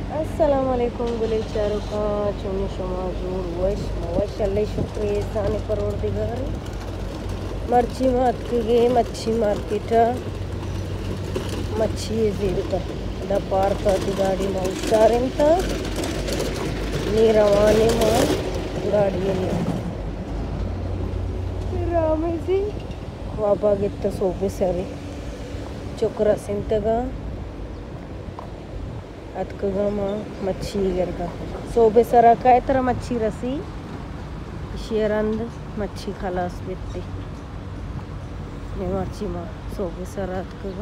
अस्सलामुअलैकुम गुले चारो का चुनी शुमा जोर वश मवश अल्लाह शुक्र एहसान परवरदिगार मर्ची मात के गे मच्छी मार्केट मच्छी जीरता द पार्क दी गाड़ी में हुशारिंता नी रवाने में गाड़ी रामेसी वाबा गित्त सोबे सरी चुकरा सिंतगा अतकगमा मच्छी गरगा सोबे सरा काय तरह मच्छी रसी शेरंद मच्छी खलास बित्ती मच्छी माँ सोबे सरा अतकगा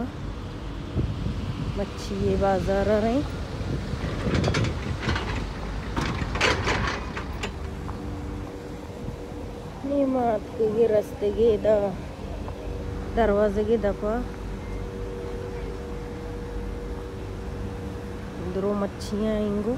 मच्छी ये बाजार आ रही मात के रस्ते गे दरवाजे गे दपा दो मच्छियाँ आएंगो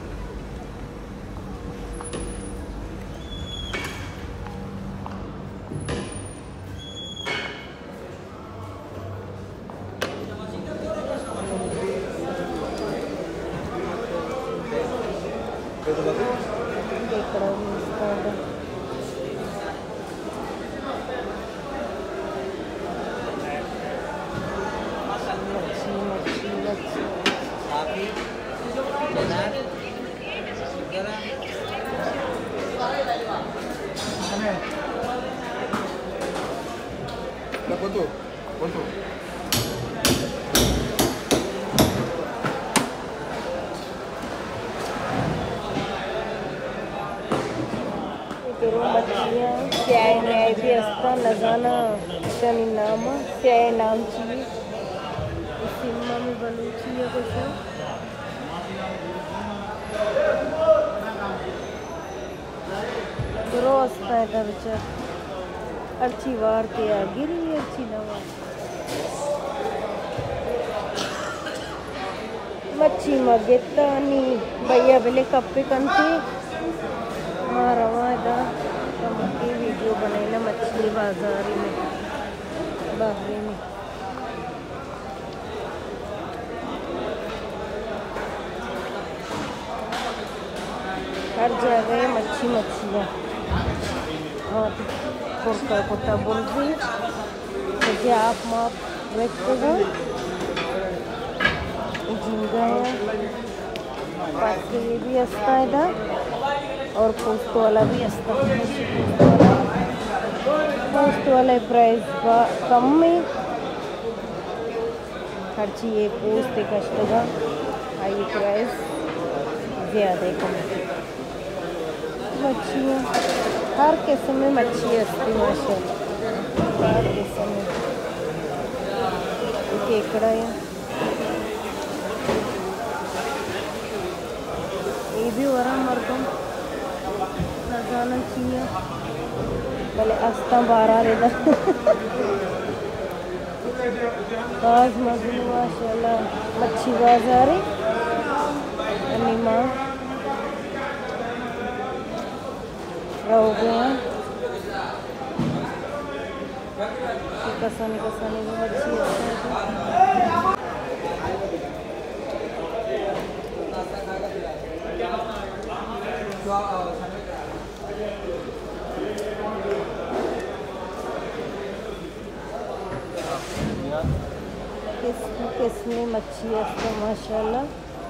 स्याय न्याय भी असता नजाना शनि नाम स्याय नाम चाहिए सिनेमा में बलूची है कुछ बुरो असता है था बेचार अच्छी वार के आ गिरी अच्छी नवा मच्छी मगेता नी भैया बेले कप्पे कंती रवा की वीडियो बनाई मछली बाजारी में बाहरी में हर जगह मच्छियाँ और कुर्ता कुर्ता बुर्जी मुझे आप माप व्यक्त झींगा है पास के ये भी असता है इधर और पोस्ट वाला भी असता पोस्ट वाला प्राइस कम में हर चीज़ ये पोस्ट कष्टगा आई प्राइस ज़्यादा कम मच्छियाँ हर किस्म में मच्छी असती माशाल्लाह हर किस्म में केकड़ा है ये भी वरा मरदम नजाना चाहिए भले अस्ता बारह रेदा आज मजलू माशाल्लाह मच्छी बाजार अनिमा रहो गया कसाने कसाने में मच्छी किसमें मच्छी है माशाल्लाह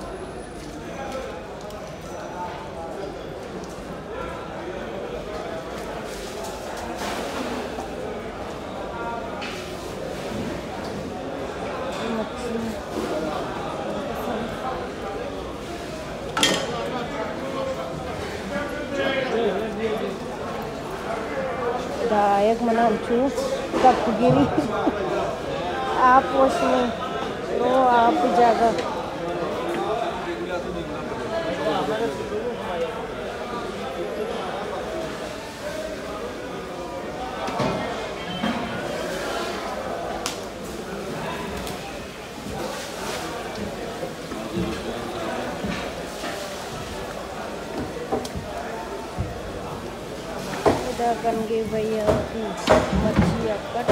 दायक मना कप गिरी आप उसमें तो आप जगह करेंगे भैया की मच्छी कट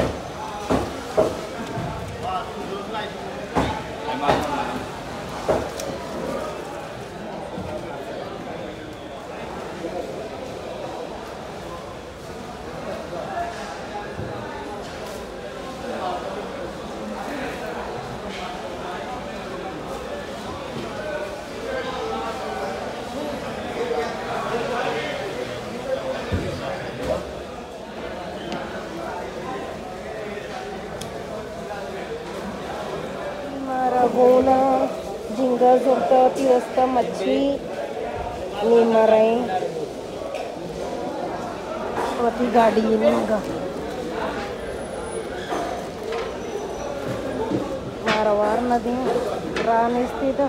झिंगा जोरता ती वस्ता मच्छी नीमरे वती गाडी निमगा मारवार नदी रान स्थित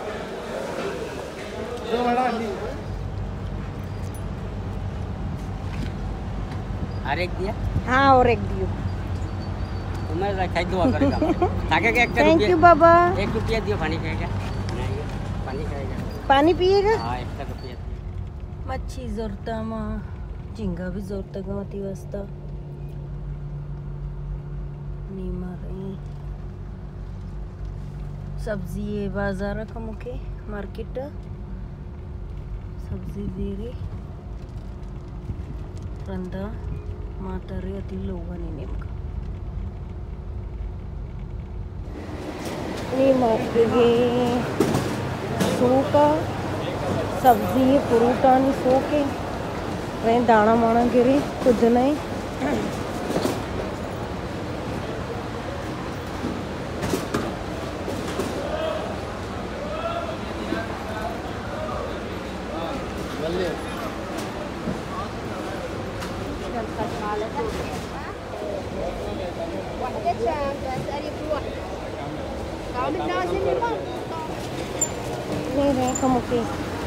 और एक दिया। हाँ और एक दियो। मैं खाई दुआ करेगा ताकि के थैंक यू बाबा। 1 रुपया दियो पानी पिएगा नहीं पानी खाएगा पानी पिएगा। हाँ 1 रुपया मच्छी जोरता मा झिंगा भी जोरता गवती वस्ता नीमा रही सब्जी है बाजार का मुखे मार्केट सब्जी दे रही रंदा माता रे अति लोगों नेमका नीमा के सूका सब्जी फ्रूटानी सोके रहे दाना माना गिरी कुछ नहीं नहीं रहे कमुके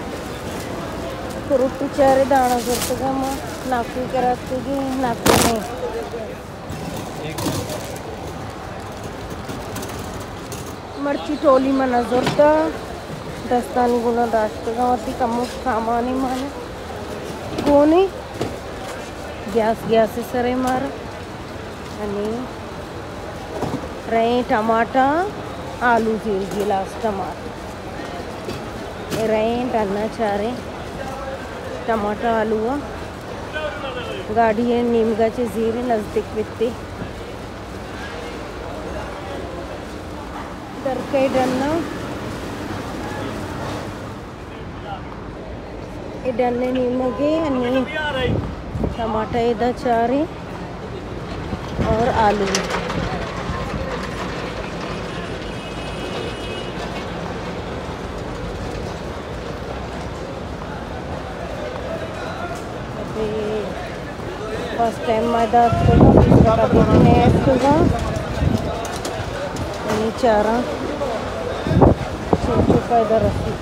फ्रूट चारे दाना करते माँ नाकू के रखते नाकू में मर्ची टोली में नजरता दस्तानी गुना दाश्तगावती कमु सामानी माने कोनी गैस सरे मार आणि रहे टमाटा आलू जीर गिलास टमाटर रहे डालना चाह रहे टमाटा आलू गाड़ी है नीमगाचे जीरे नजदीक वित्ते दरकाई डालना ये डालने नीमगे आणि टमाटा इधर चाह रहे और आलू फर्स्ट टाइम मैदा दूसरा का देखने आएगा चारा छोटू का इधर रखी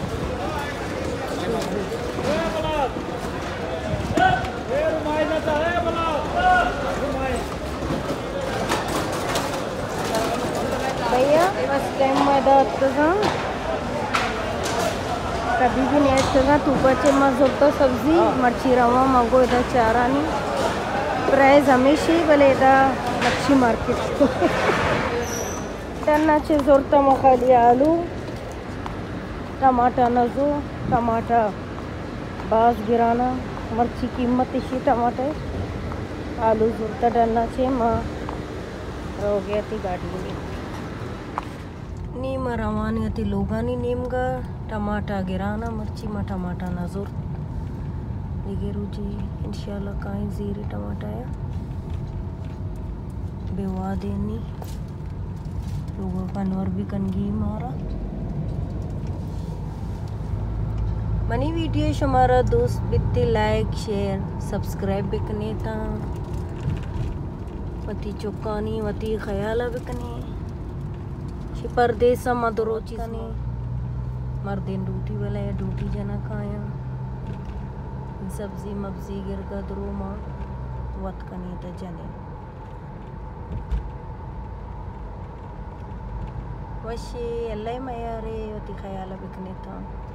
भैया फर्स्ट टाइम मैदा कभी भी नहीं आएगा तुपाचे मज होता सब्जी मच्छी रवा मंगो इधर चारा नहीं प्राइस हमेशा ही भले इधर मच्छी मार्केट टन्नाचे जोरता मखाली आलू टमाटा नजो टमाटा बास गिराना मच्छी कीमत इसी टमाटे आलू जोरता टन्नाचे माँ हो गया थी गाड़ी में नीम रवानी अति लोगानी नीमगा टमाटा गिराना मर्ची मा टमाटा नजर निगेरू जी इंशाल्लाह काई जीरे टमाटा या बेवा देनी लोगों का नवर भी कनगी मारा मनी वीडियो हमारा दोस्त बित्ते लाइक शेयर सब्सक्राइब बिकने था वती चुकानी वती ख्याल बिकने परदेसा मदरोची ने मर्देन ड्यूटी वाला या ड्यूटी जना खाया सब्जी मब्जी गिर का द्रोमा वत कने त जने वशे अल्लाह मयारे वती ख्याल बिकने था